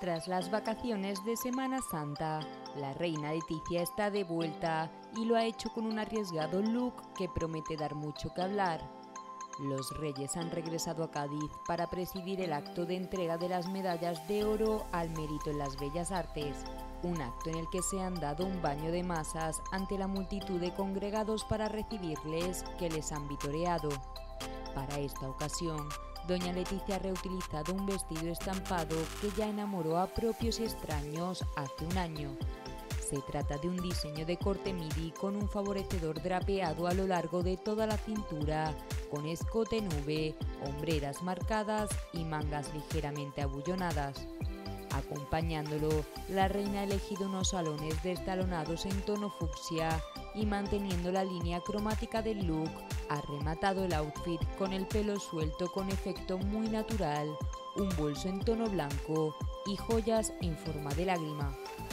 Tras las vacaciones de Semana Santa, la reina Letizia está de vuelta y lo ha hecho con un arriesgado look que promete dar mucho que hablar. Los reyes han regresado a Cádiz para presidir el acto de entrega de las medallas de oro al mérito en las bellas artes, un acto en el que se han dado un baño de masas ante la multitud de congregados para recibirles que les han vitoreado. Para esta ocasión, doña Letizia ha reutilizado un vestido estampado que ya enamoró a propios y extraños hace un año. Se trata de un diseño de corte midi con un favorecedor drapeado a lo largo de toda la cintura, con escote en V, hombreras marcadas y mangas ligeramente abullonadas. Acompañándolo, la reina ha elegido unos salones destalonados en tono fucsia y, manteniendo la línea cromática del look, ha rematado el outfit con el pelo suelto con efecto muy natural, un bolso en tono blanco y joyas en forma de lágrima.